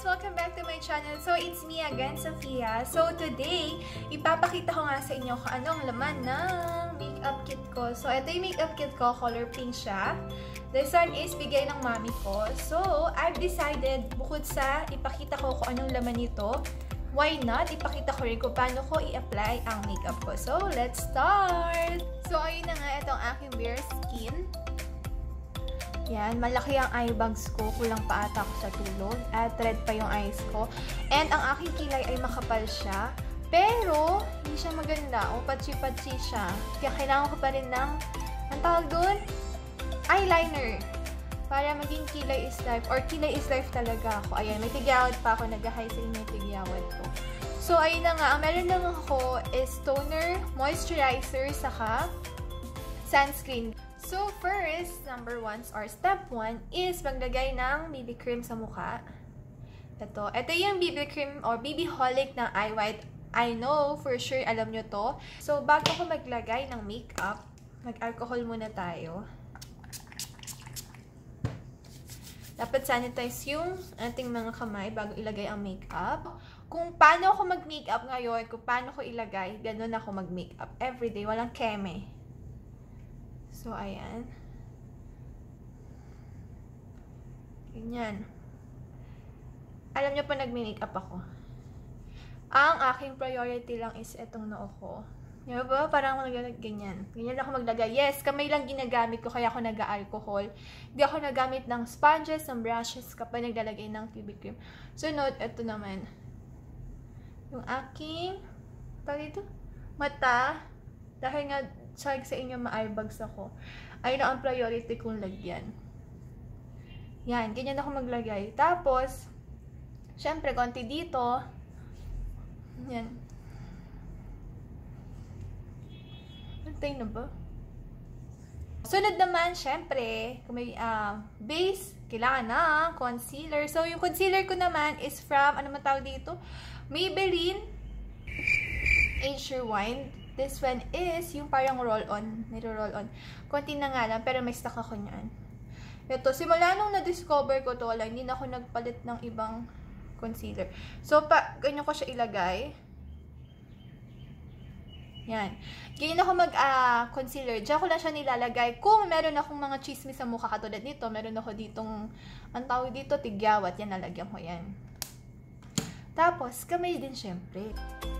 Welcome back to my channel. So, it's me again, Sophia. So, today, ipapakita ko nga sa inyo kung anong laman ng makeup kit ko. So, ito yung makeup kit ko. Color pink siya. This one is bigay ng mami ko. So, I've decided, bukod sa ipakita ko kung anong laman nito, why not? Ipakita ko rin kung paano ko i-apply ang makeup ko. So, let's start! So, ayun na nga, itong aking bare skin. Yan, malaki ang eye bags ko. Kulang pa ata ako sa tulog. At red pa yung eyes ko. And ang aking kilay ay makapal siya. Pero, hindi siya maganda. O, patsi-patsi siya. Kaya kailangan ko pa rin ng, ang tawag doon? Eyeliner. Para maging kilay is life. Or kilay is life talaga ako. Ayan, may tigyawat pa ako. Nag-hi sa inyo yung tigyawat ko. So, ayun na nga. Ang meron lang ako is toner, moisturizer, saka sunscreen. So, first, number 1 or step 1 is maglagay ng BB cream sa mukha. Ito yung BB cream or BB Holic ng Eye White. I know, for sure, alam nyo to. So, bago ko maglagay ng makeup, mag-alcohol muna tayo. Dapat sanitize yung ating mga kamay bago ilagay ang makeup. Kung paano ako mag-makeup ngayon, kung paano ko ilagay, ganun ako mag-makeup. Everyday, walang keme. So, ayan. Ganyan. Alam niyo pa, nag-makeup ako. Ang aking priority lang is etong noo ko. Diba ba? Parang ganyan. Ganyan lang ako maglagay. Yes, kamay lang ginagamit ko, kaya ako nag-alcohol. Hindi ako nagamit ng sponges, ng brushes, kapag naglalagay ng BB cream. Sunod, eto naman. Yung aking, dito, mata. Dahil nga, sa inyo ma-eyebags ako. Ayun ang priority kong lagyan. Yan, ganyan ako maglagay. Tapos, syempre, konti dito. Yan. Antay na ba? Sunod naman, syempre, kung may base, kailangan ng concealer. So, yung concealer ko naman is from, ano man tawag dito? Maybelline Age Rewind. This one is yung parang roll-on. Niro-roll on. Konti na nga lang, pero may stock ako niyan. Ito, simula nung na-discover ko to, hindi na ako nagpalit ng ibang concealer. So, ganyan ko siya ilagay. Yan. Ganyan ako mag-concealer. Diyan ko lang siya nilalagay. Kung meron akong mga chismis sa mukha katulad nito, meron ako ditong, ang tawag dito, tigyawat. Yan, nalagyan ko yan. Tapos, kamay din syempre.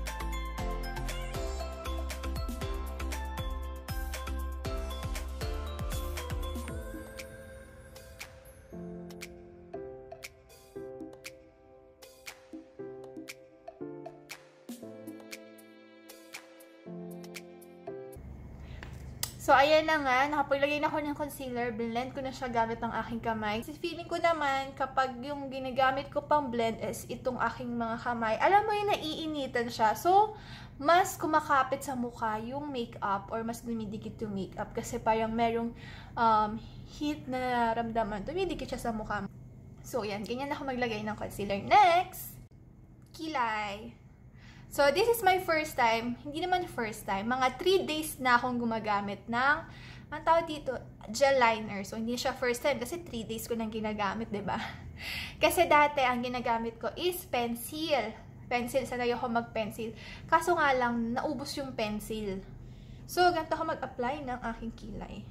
So, ayan na nga. Nakapaglagay na ako ng concealer. Blend ko na siya gamit ng aking kamay. Kasi feeling ko naman, kapag yung ginagamit ko pang blend is itong aking mga kamay, alam mo yung naiinitan siya. So, mas kumakapit sa mukha yung makeup or mas dumidikit yung makeup. Kasi parang merong heat na nararamdaman. Dumidikit siya sa mukha. So, yan. Ganyan ako maglagay ng concealer. Next! Kilay. So, this is my first time. Hindi naman first time. Mga 3 days na akong gumagamit ng, ang tawag dito, gel liner. So, hindi siya first time kasi 3 days ko nang ginagamit, diba? Kasi dati, ang ginagamit ko is pencil. Pencil, sanay ako mag-pencil. Kaso nga lang, naubos yung pencil. So, ganito ako mag-apply ng aking kilay.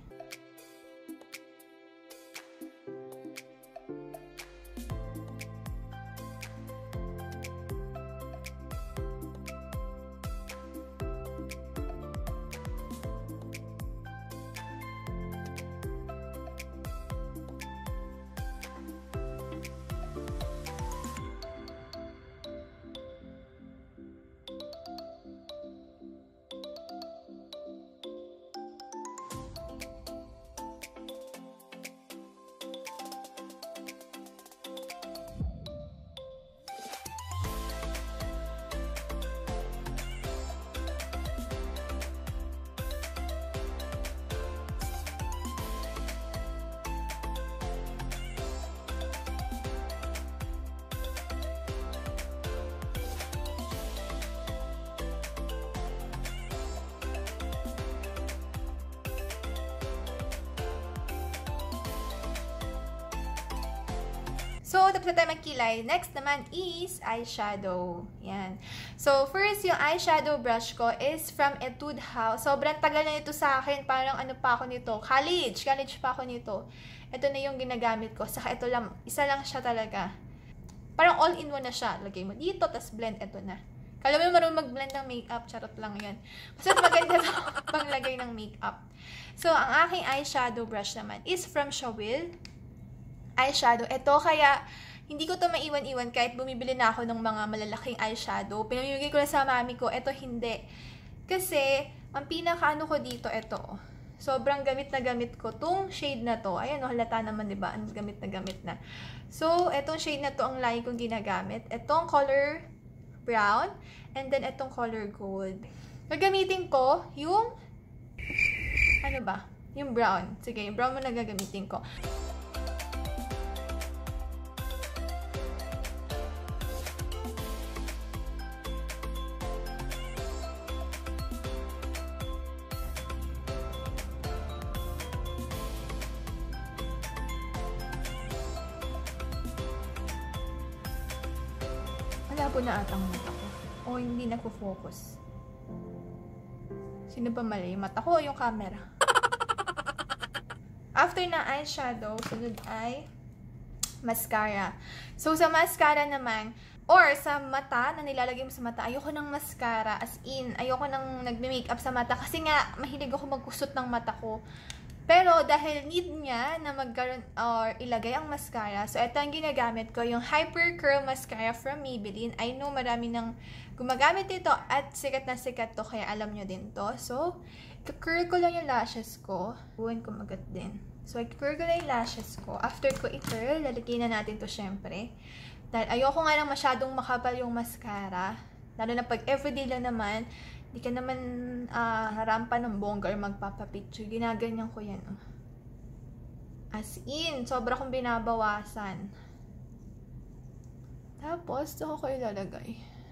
So, tapos na tayo magkilay. Next naman is eyeshadow. Yan. So, first, yung eyeshadow brush ko is from Etude House. Sobrang tagal na ito sa akin. Parang ano pa ako nito. College pa ako nito. Ito na yung ginagamit ko. Saka ito lang, isa lang siya talaga. Parang all-in-one na siya. Lagay mo dito, tapos blend. Ito na. Kala mo marunong mag-blend ng makeup. Charot lang yan. Kasi maganda ito panglagay ng makeup. So, ang aking eyeshadow brush naman is from Shawil eyeshadow. Ito, kaya hindi ko to maiwan-iwan kahit bumibili na ako ng mga malalaking eyeshadow. Pinamimigay ko na sa mami ko. Ito, hindi. Kasi, ang pinaka-ano ko dito, ito. Sobrang gamit na gamit ko tong shade na to. Ayan, halata naman, diba? Ang gamit na gamit na. So, etong shade na to ang lagi kong ginagamit. Etong color brown, and then etong color gold. Gagamitin ko yung, ano ba? Yung brown. Sige, yung brown mo na gagamitin ko. Malabo na atang mata ko. O hindi nagpo-focus. Sino ba mali? Yung mata ko o yung camera? After na eyeshadow, sunod ay mascara. So, sa mascara naman, or sa mata, na nilalagay mo sa mata, ayoko ng mascara. As in, ayoko ng nagme-makeup sa mata. Kasi nga, mahilig ako magkusot ng mata ko. Pero dahil need niya na magkaroon or ilagay ang mascara, so ito ang ginagamit ko, yung Hyper Curl Mascara from Maybelline. I know marami nang gumagamit ito at sikat na sikat to, kaya alam nyo din to. So, i-curl ko lang yung lashes ko. Buwan ko magat din. So, i-curl ko lang yung lashes ko. After ko i-curl, lalagyan na natin to syempre. Dahil ayoko nga lang masyadong makapal yung mascara. Lalo na pag everyday lang naman, di ka naman harampa ng bongga or magpapapicture. Ginaganyan ko yan. As in, sobra kong binabawasan. Tapos, ito ko ilalagay.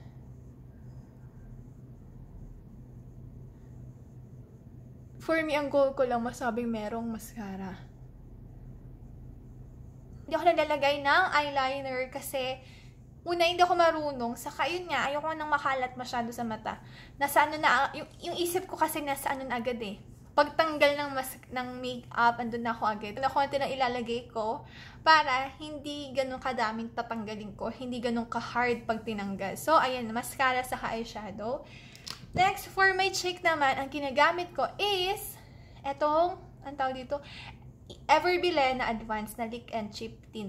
For me, ang goal ko lang masabing merong mascara. Hindi ako nalalagay ng eyeliner kasi una, hindi ako marunong. Saka yun nga, ayoko nang makalat masyado sa mata. Nasa ano na, yung isip ko kasi nasa ano na agad eh. Pagtanggal ng makeup, andun na ako agad. Na konti na ilalagay ko para hindi ganun kadaming tatanggalin ko. Hindi ganun ka-hard pag tinanggal. So, ayan, mascara sa eyeshadow. Next, for my cheek naman, ang ginagamit ko is etong, ang tawag dito, Everbile na Advanced na Lick and Chip Tint.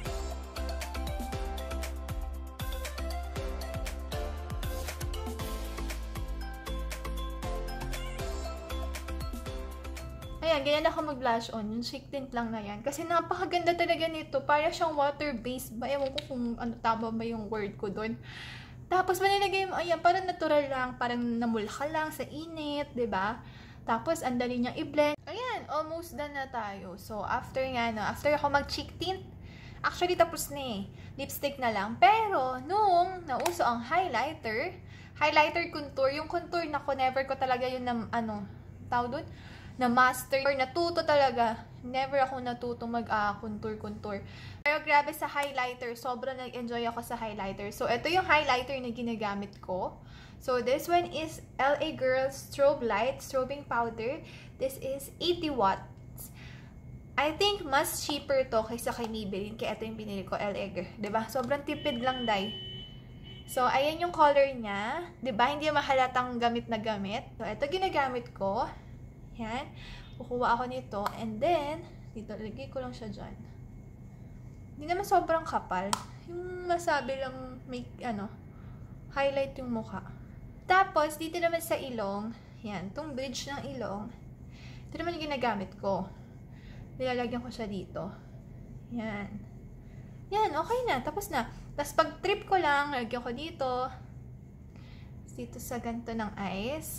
Ayan, ganyan ako mag-blush on. Yung cheek tint lang na yan. Kasi napakaganda talaga nito. Para siyang water-based ba? Ewan ko kung ano, tama ba yung word ko doon. Tapos, manilagay mo, ayan, parang natural lang. Parang namulka lang sa init, ba diba? Tapos, ang dali niyang i-blend. Ayan, almost done na tayo. So, after nga, no, after ako mag-cheek tint, actually, tapos na eh. Lipstick na lang. Pero, nung nauso ang highlighter contour, yung contour na ko, never ko talaga yun na, ano, tawag doon? Na master or natuto talaga. Never ako natuto mag-contour. Pero grabe sa highlighter, sobrang nag-enjoy ako sa highlighter. So, ito yung highlighter na ginagamit ko. So, this one is LA Girl Strobe Light Strobing Powder. This is 80 watts. I think mas cheaper to kaysa kay Maybelline. Kaya ito yung binili ko, LA Girl. Diba? Sobrang tipid lang, day. So, ayan yung color niya. Diba? Hindi mahalatang gamit na gamit. So, ito ginagamit ko. Yan. Kukuha ako nito. And then, dito, lagay ko lang siya dyan. Hindi naman sobrang kapal. Yung masabi lang, may, ano, highlight yung mukha. Tapos, dito naman sa ilong, yan, itong bridge ng ilong, ito naman yung ginagamit ko. Nilalagyan ko siya dito. Yan. Yan, okay na. Tapos na. Tapos, pag trip ko lang, lagyan ko dito. Dito sa ganito ng eyes.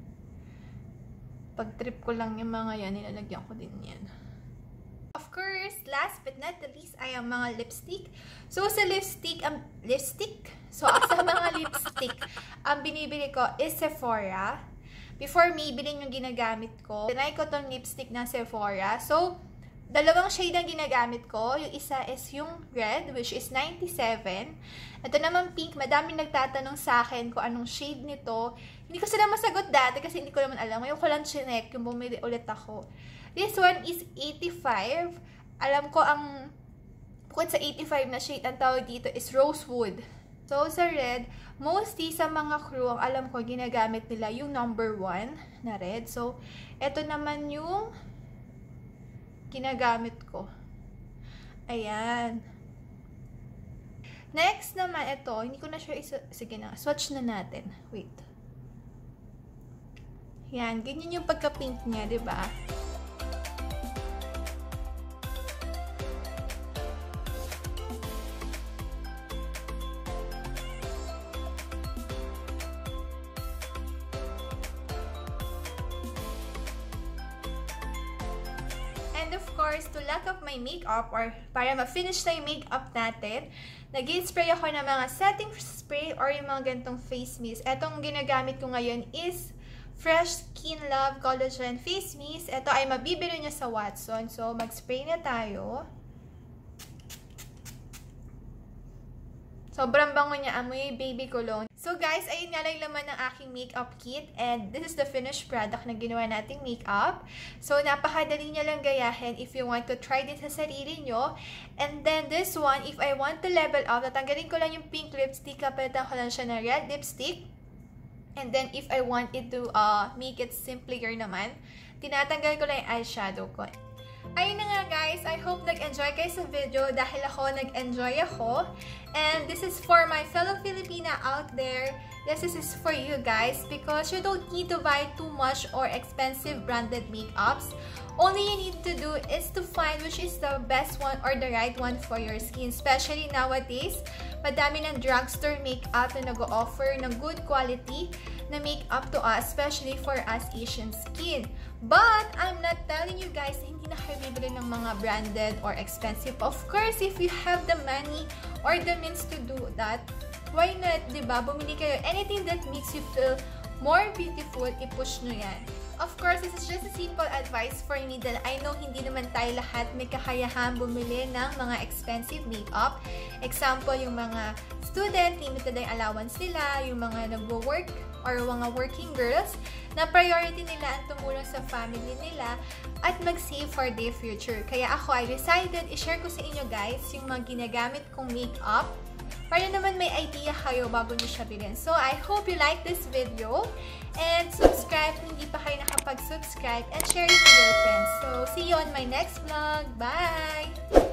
Pag trip ko lang yung mga yan, nilalagyan ko din yan. Of course, last but not the least ay ang mga lipstick. So, sa lipstick, sa mga lipstick, ang binibili ko is Sephora. Before Maybelline yung ginagamit ko, tinry ko tong lipstick na Sephora. So, Dalawang shade ang ginagamit ko. Yung isa is yung red, which is 97. Ito naman pink. Madaming nagtatanong sa akin kung anong shade nito. Hindi ko sila masagot dati kasi hindi ko naman alam. Ngayon ko lang chinek yung bumili ulit ako. This one is 85. Alam ko ang bukod sa 85 na shade, ang tawag dito is rosewood. So, sa red, mostly sa mga crew, ang alam ko, ginagamit nila yung number 1 na red. So, ito naman yung ginagamit ko. Ayan. Next naman, ito, hindi ko na sure sige na, swatch na natin. Wait. Yan, ganyan yung pagka-pink niya, diba? And of course, to lock up my makeup or para ma-finish na yung makeup natin, nag-spray ako ng mga setting spray or yung mga ganitong face mist. Etong ginagamit ko ngayon is Fresh Skin Love Collagen Face Mist. Ito ay mabibili nyo sa Watson. So, mag-spray na tayo. Sobrang bango niya, amoy baby cologne. So guys, ayun nga lang laman ng aking makeup kit. And this is the finished product na ginawa nating makeup. So napakadali niya lang gayahin if you want to try this sa sarili nyo. And then this one, if I want to level up, tatanggalin ko lang yung pink lipstick, kapalitan ko lang siya ng red lipstick. And then if I want it to make it simpler naman, tinatanggal ko lang yung eyeshadow ko. Ayun na nga guys, I hope nag-enjoy kayo sa video dahil ako nag-enjoy ako. And this is for my fellow Filipina out there. This is for you guys because you don't need to buy too much or expensive branded makeups. Only you need to do is to find which is the best one or the right one for your skin. Especially nowadays, madami ng drugstore makeup na nag-offer ng good quality na makeup to us, especially for us Asian skin. But I'm not telling you guys na hindi na kayo bibili ng mga branded or expensive. Of course, if you have the money or the means to do that, why not, diba? Bumili kayo. Anything that makes you feel more beautiful, i-push nyo yan. Of course, this is just a simple advice for me that I know hindi naman tayo lahat may kakayahan bumili ng mga expensive makeup. Example, yung mga student, limited ang allowance nila, yung mga nagwo-work or mga working girls, na priority nila ang tumulong sa family nila at mag-save for their future. Kaya ako, I decided, i-share ko sa inyo guys yung mga ginagamit kong makeup para naman may idea kayo bago nyo siya bilhin. So, I hope you like this video and subscribe kung hindi pa kayo nakapag-subscribe and share it to your friends. So, see you on my next vlog. Bye!